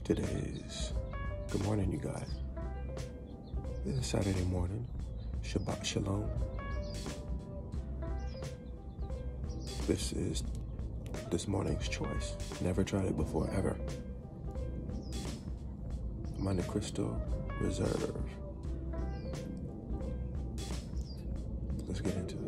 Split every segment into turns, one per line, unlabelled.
Good morning, you guys. This is Saturday morning. Shabbat Shalom. This is this morning's choice. Never tried it before, ever. Monte Cristo Reserve. Let's get into it.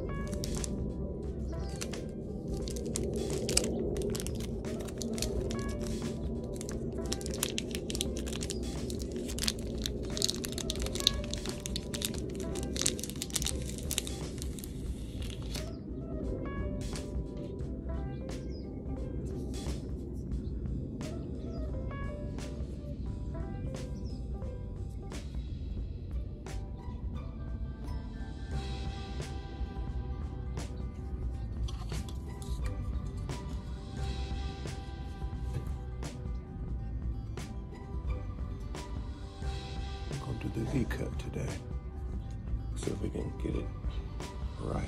Do the V cut today. See if we can get it right.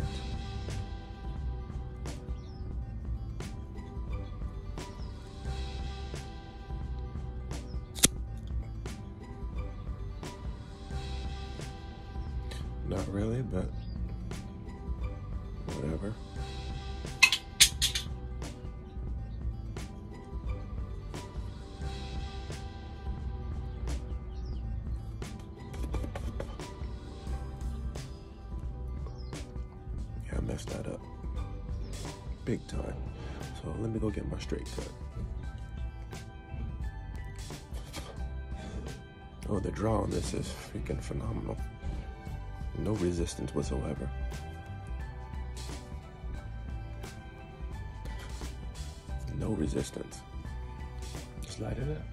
Not really, but whatever. I messed that up big time. So let me go get my straight cut. Oh, the draw on this is freaking phenomenal. No resistance whatsoever. No resistance. Just lighten it.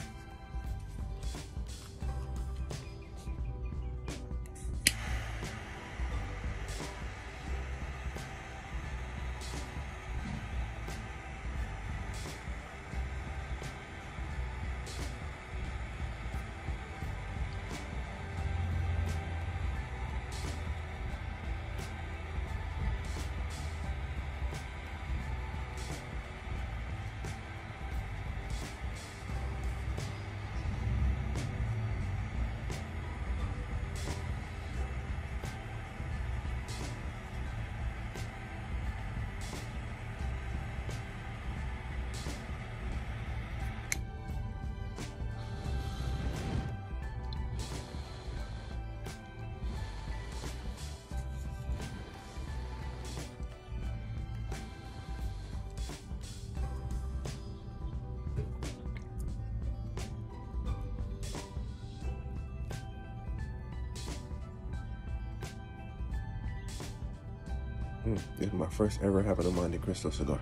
This is my first ever having a Monte Cristo cigar.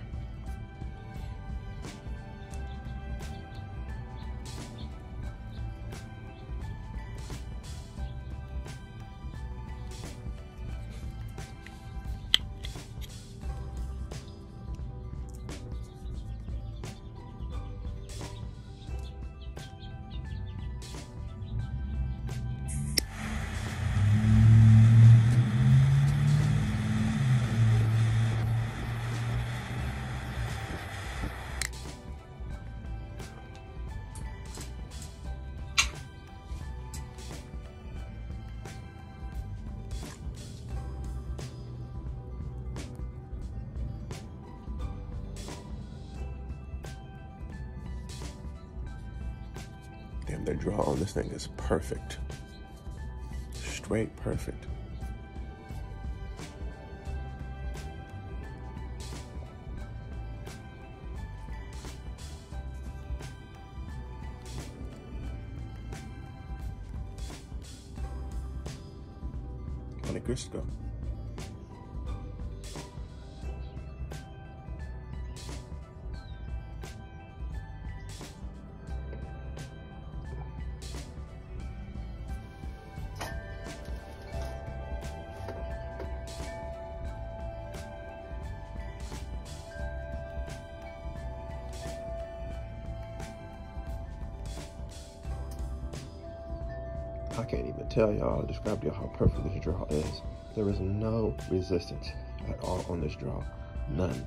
Damn, the draw on this thing is perfect. Straight perfect. Monte Cristo. I can't even tell y'all, describe to y'all how perfect this draw is. There is no resistance at all on this draw. None.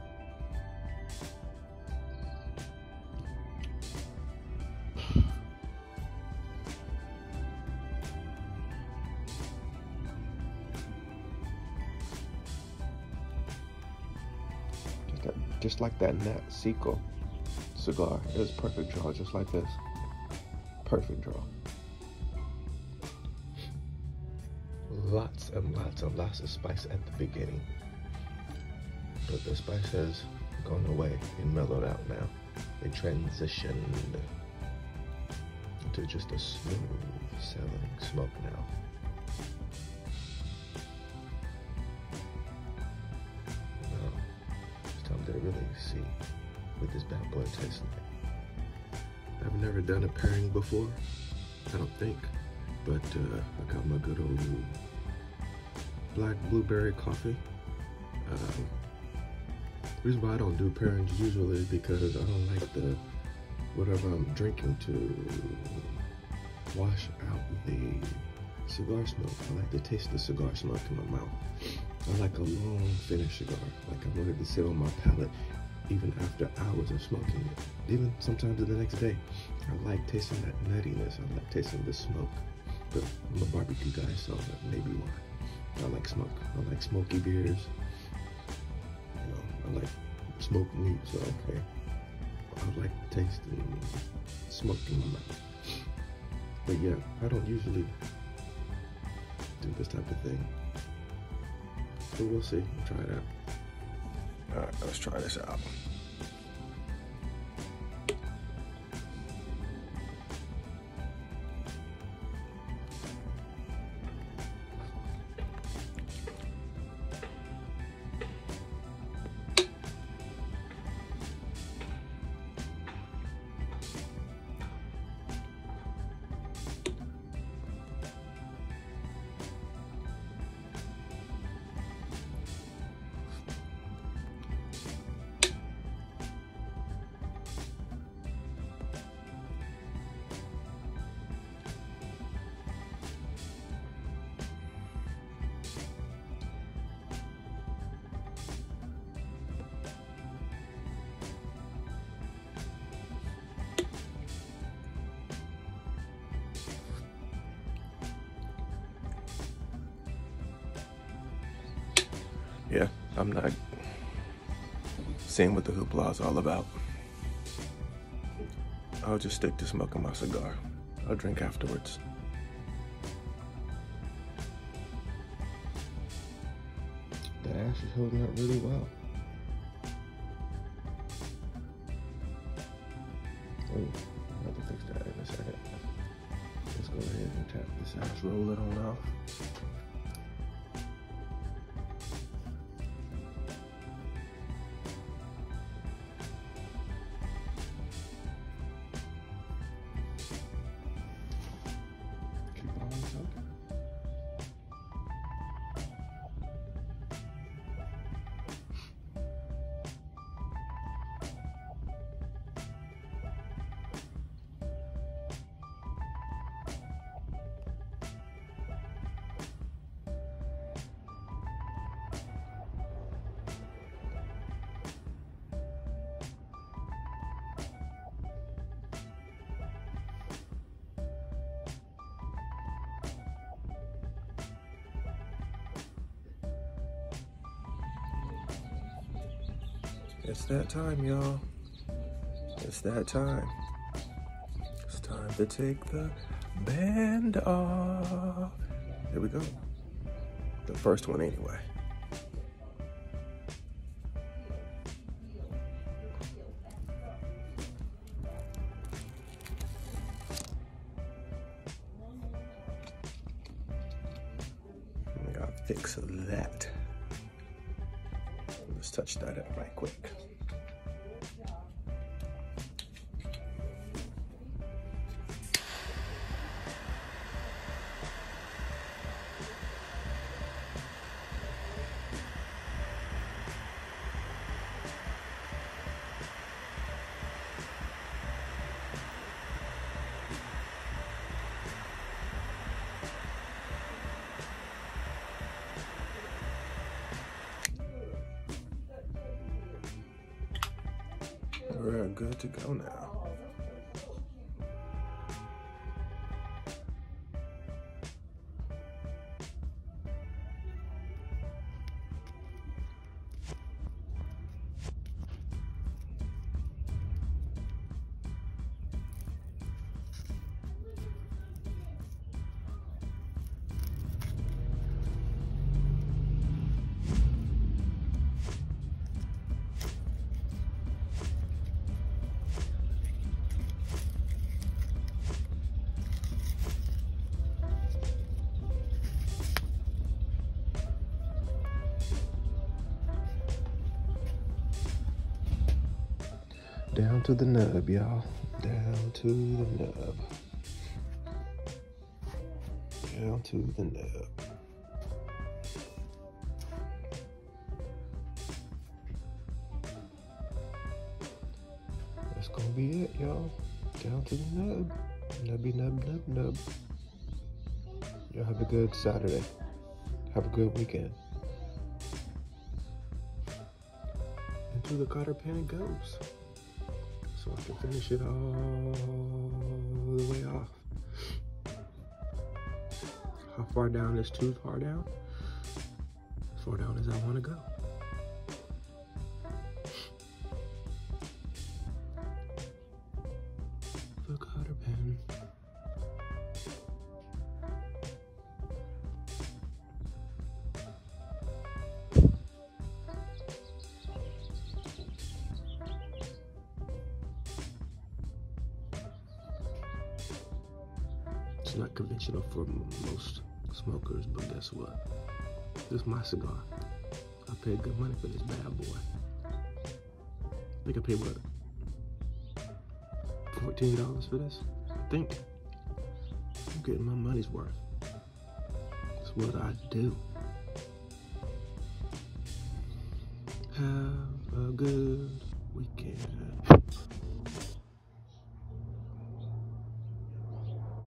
just like that Nat Seco cigar. It was perfect draw, just like this. Perfect draw. Lots and lots and lots of spice at the beginning, but the spice has gone away and mellowed out now. It transitioned into just a smooth sailing smoke now. Now it's time to really see what this bad boy tastes like. I've never done a pairing before, I don't think, but I got my good old black blueberry coffee. The reason why I don't do pairings usually is because I don't like the whatever I'm drinking to wash out the cigar smoke. I like to taste the cigar smoke in my mouth. I like a long finished cigar. Like I want it to sit on my palate even after hours of smoking it. Even sometimes the next day. I like tasting that nuttiness. I like tasting the smoke. But I'm a barbecue guy, so that may be why. I like smoke. I like smoky beers. You know, I like smoked meat, so okay. I like tasting smoke in my mouth. But yeah, I don't usually do this type of thing. But we'll see. We'll try it out. Alright, let's try this out. Yeah, I'm not seeing what the hoopla is all about. I'll just stick to smoking my cigar. I'll drink afterwards. That ash is holding up really well. Oh, I'll have to fix that in a second. Let's go ahead and tap this ash, roll it on off. It's that time, y'all. It's that time. It's time to take the band off. Here we go. The first one anyway. We gotta fix that. Let's touch that up right quick. We're good to go now. Down to the nub, y'all. Down to the nub. Down to the nub. That's gonna be it, y'all. Down to the nub. Nubby nub nub nub. Y'all have a good Saturday. Have a good weekend. Into the cotter pan it goes. So I can finish it all the way off. How far down is too far down? As far down as I want to go. The cotter pen. It's not conventional for most smokers, but guess what? This is my cigar. I paid good money for this bad boy. I think I paid what? $14 for this? I think. I'm getting my money's worth. That's what I do. Have a good weekend.